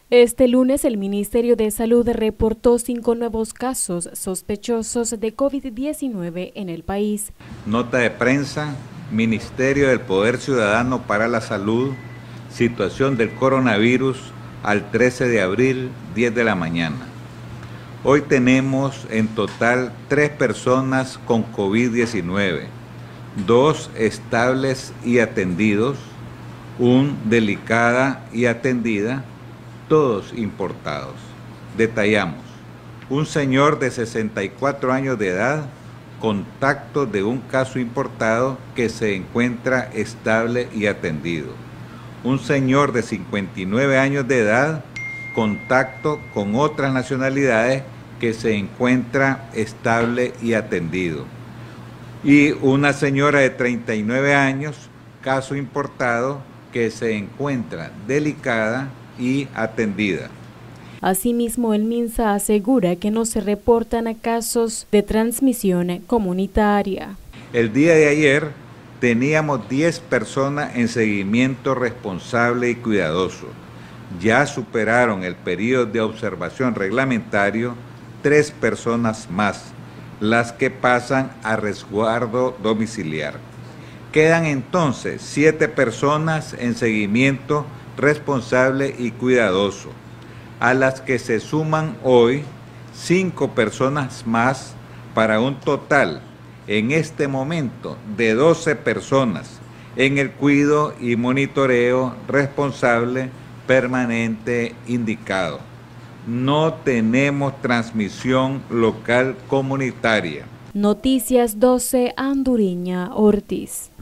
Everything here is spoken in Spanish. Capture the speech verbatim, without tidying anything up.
Este lunes el Ministerio de Salud reportó cinco nuevos casos sospechosos de COVID diecinueve en el país. Nota de prensa, Ministerio del Poder Ciudadano para la Salud, situación del coronavirus al trece de abril, diez de la mañana. Hoy tenemos en total tres personas con COVID diecinueve, dos estables y atendidos, un delicada y atendida, todos importados. Detallamos: un señor de sesenta y cuatro años de edad, contacto de un caso importado que se encuentra estable y atendido. Un señor de cincuenta y nueve años de edad, contacto con otras nacionalidades que se encuentra estable y atendido. Y una señora de treinta y nueve años, caso importado, que se encuentra delicada y atendida. Asimismo, el MINSA asegura que no se reportan casos de transmisión comunitaria. El día de ayer teníamos diez personas en seguimiento responsable y cuidadoso. Ya superaron el periodo de observación reglamentario tres personas más, las que pasan a resguardo domiciliar. Quedan entonces siete personas en seguimiento responsable y cuidadoso, a las que se suman hoy cinco personas más para un total en este momento de doce personas en el cuidado y monitoreo responsable permanente indicado. No tenemos transmisión local comunitaria. Noticias doce, Anduriña Ortiz.